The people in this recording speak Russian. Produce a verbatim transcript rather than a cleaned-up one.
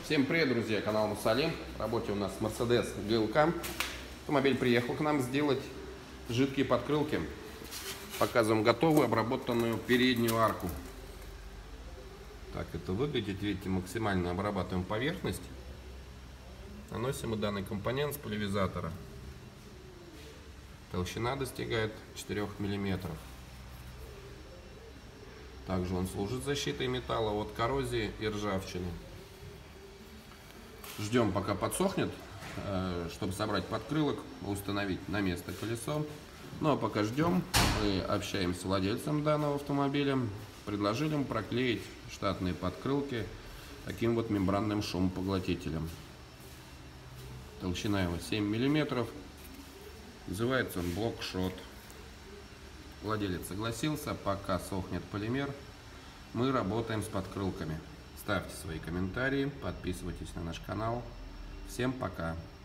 Всем привет, друзья, канал Мусалим. В работе у нас Mercedes джи эл кей. Автомобиль приехал к нам сделать жидкие подкрылки. Показываем готовую обработанную переднюю арку. Так это выглядит. Видите, максимально обрабатываем поверхность. Наносим и данный компонент с пульверизатора. Толщина достигает четырёх миллиметров. Также он служит защитой металла от коррозии и ржавчины. Ждем, пока подсохнет, чтобы собрать подкрылок, установить на место колесо. Ну а пока ждем, мы общаемся с владельцем данного автомобиля. Предложили ему проклеить штатные подкрылки таким вот мембранным шумопоглотителем. Толщина его семь миллиметров. Называется он блок-шот. Владелец согласился, пока сохнет полимер, мы работаем с подкрылками. Ставьте свои комментарии, подписывайтесь на наш канал. Всем пока!